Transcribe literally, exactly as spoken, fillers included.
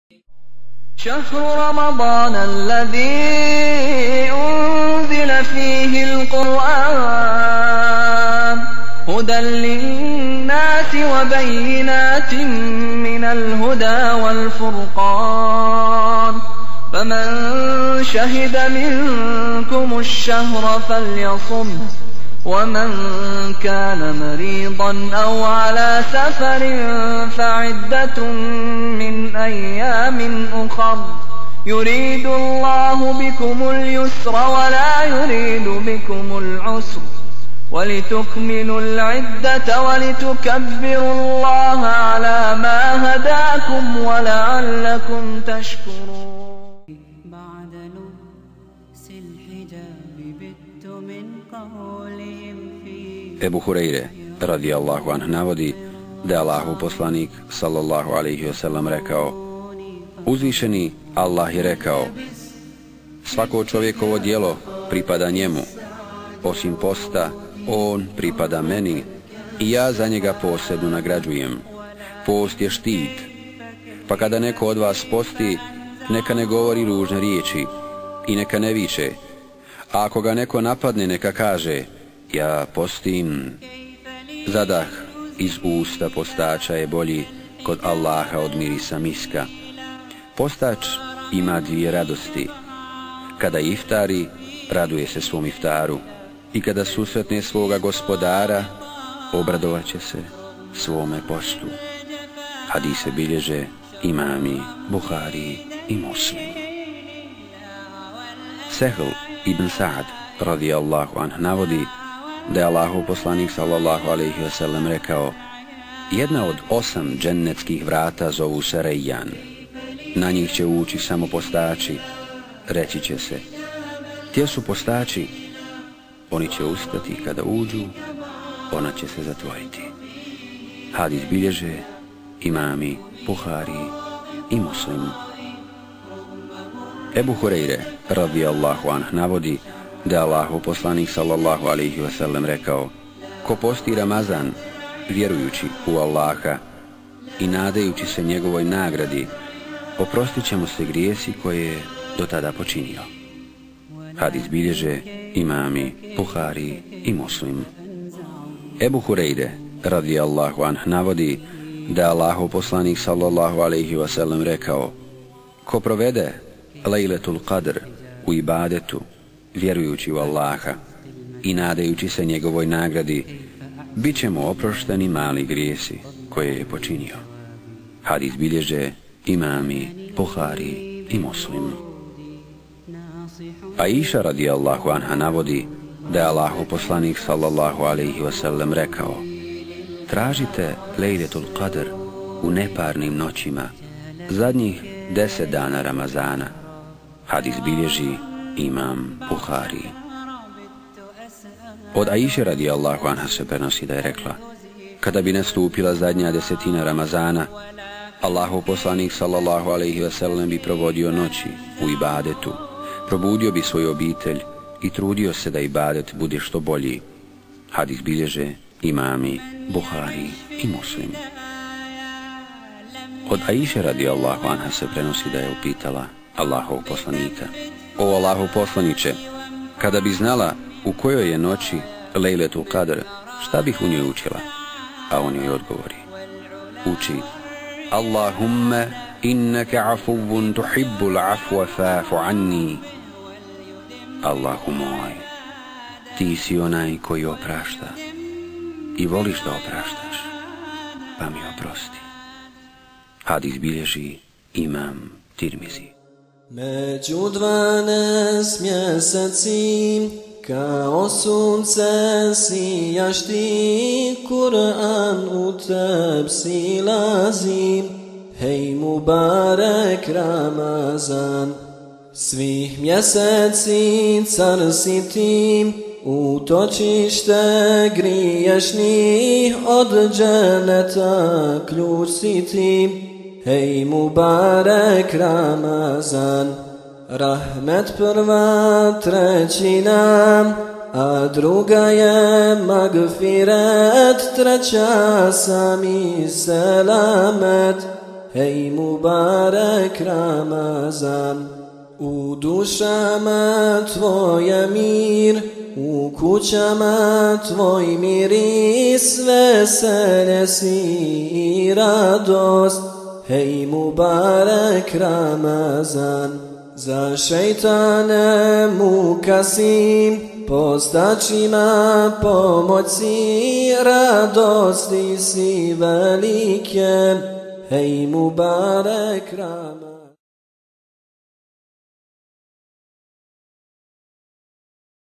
شهر رمضان الذي أنزل فيه القرآن هدى للناس وبينات من الهدى والفرقان فمن شهد منكم الشهر فليصمه ومن كان مريضا أو على سفر فعدة من أيام أخر يريد الله بكم اليسر ولا يريد بكم العسر ولتكملوا العدة ولتكبروا الله على ما هداكم ولعلكم تشكرون. بعد لبس الحجاب بت من قولهم في Ebu Hureyre radijallahu anh navodi da je Allahu poslanik sallallahu alaihi wasallam rekao: Uzvišeni Allah je rekao: svako čovjekovo djelo pripada njemu, osim posta on pripada meni i ja za njega posebno nagrađujem. Post je štit, pa kada neko od vas posti, neka ne govori ružne riječi i neka ne viče, a ako ga neko napadne, neka kaže: ja postim. Zadah iz usta postača je bolji kod Allaha od mirisa miska. Postač ima dvije radosti. Kada iftari, raduje se svom iftaru, i kada susretne svoga gospodara, obradovat će se svome postu. Hadise bilježe imami Buhari i Muslim. Sehl ibn Sa'd radijallahu anh navodi da je Allahov poslanik sallallahu alaihi wasallam rekao: jedna od osam džennetskih vrata zovu se Rejjan. Na njih će ući samo postači. Reći će se: gdje su postači? Oni će ustati, kada uđu, ona će se zatvoriti. Hadis bilježe imami Buhari i Muslim. Ebu Hureyre radijallahu anh navodi da je Allahov poslanik sallallahu alaihi wasallam rekao: ko posti Ramazan vjerujući u Allaha i nadajući se njegovoj nagradi, oprostit će mu se grijesi koje je do tada počinio. Hadis bilježe imami Buhari i Muslim. Ebu Hureyre radijallahu anh navodi da je Allahov poslanik sallallahu alaihi wasallam rekao: ko provede Lejletul Qadr u ibadetu vjerujući u Allaha i nadajući se njegovoj nagradi, bit će mu oprošteni mali grijesi koje je počinio. Hadis bilježe imami Buhari i Muslim. Aisha radijallahu anha navodi da je Allahov poslanik sallallahu alaihi wasallam rekao: tražite Lejletul Qadr u neparnim noćima zadnjih deset dana Ramazana. Hadis bilježi imam Buhari. Od Aisha radijallahu anha se prenosi da je rekla: kada bi nastupila zadnja desetina Ramazana, Allahov poslanik sallallahu alaihi wasallam bi provodio noći u ibadetu, probudio bi svoju obitelj i trudio se da ibadet bude što bolji. Hadis bilježe imami Buhari i Muslim. Od Aisha radijallahu anha se prenosi da je upitala Allahov poslanika: o Allahov poslaniče, kada bi znala u kojoj je noći Lejletul Qadr, šta bih u njoj učila? A on joj odgovori: uči Allahumme inneke afuvun tuhibbul afwa fa'fu anni. Allahu moj, ti si onaj koji oprašta i voliš da opraštaš, pa mi oprosti. Hadis bilježi imam Tirmizi. Među dvanaest mjeseci kao sunce sijaš ti, Kur'an u teb silazi. Hej Mubarek Ramazan, svih mjeseci car si ti, utočište griješnih, od dženeta ključ si ti. Hej Mubarek Ramazan, rahmet prva trećina, a druga je magfiret, treća sami selamet. hej Mubarek Ramazan. U dušama tvoja mir, u kućama tvoj miris, veselje si i radost, hej Mubarek Ramazan. Za šejtane muka si, postačima pomoći, radosti si velike, hej Mubarek Ramazan.